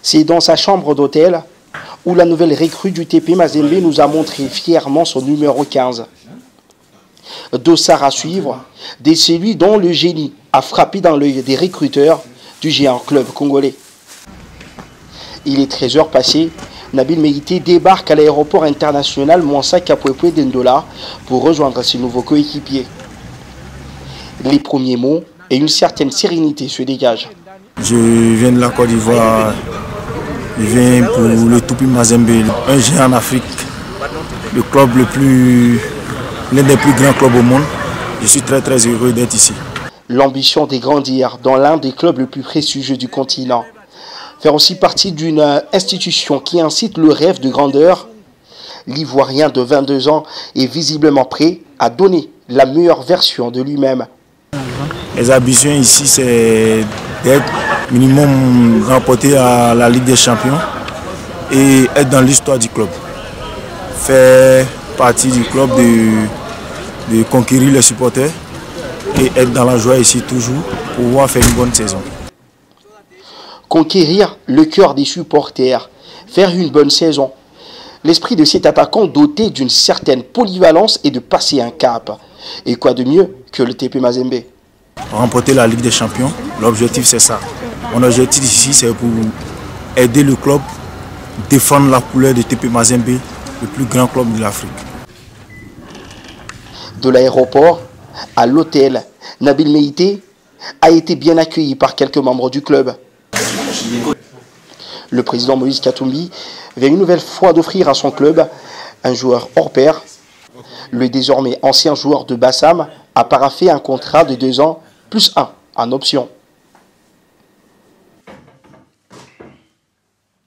C'est dans sa chambre d'hôtel où la nouvelle recrue du TP Mazembe nous a montré fièrement son numéro 15. Dossard à suivre, dès celui dont le génie a frappé dans l'œil des recruteurs du géant club congolais. Il est 13 h passées, Nabil Meïté débarque à l'aéroport international Moussa Kapwepwe d'Ndola pour rejoindre ses nouveaux coéquipiers. Les premiers mots et une certaine sérénité se dégagent. Je viens de la Côte d'Ivoire, je viens pour le TP Mazembe, un géant en Afrique, l'un des plus grands clubs au monde. Je suis très heureux d'être ici. L'ambition de grandir dans l'un des clubs les plus prestigieux du continent. Faire aussi partie d'une institution qui incite le rêve de grandeur. L'Ivoirien de 22 ans est visiblement prêt à donner la meilleure version de lui-même. Les ambitions ici, c'est d'être minimum remporté à la Ligue des Champions et être dans l'histoire du club. Faire partie du club, de conquérir les supporters et être dans la joie ici toujours pour pouvoir faire une bonne saison. Conquérir le cœur des supporters, faire une bonne saison. L'esprit de cet attaquant doté d'une certaine polyvalence et de passer un cap. Et quoi de mieux que le TP Mazembe? Remporter la Ligue des Champions, l'objectif c'est ça. Mon objectif ici c'est pour aider le club, défendre la couleur de TP Mazembe, le plus grand club de l'Afrique. De l'aéroport à l'hôtel, Nabil Meïté a été bien accueilli par quelques membres du club. Le président Moïse Katumbi vient une nouvelle fois d'offrir à son club un joueur hors pair. Le désormais ancien joueur de Bassam a paraphé un contrat de 2 ans plus 1 en option.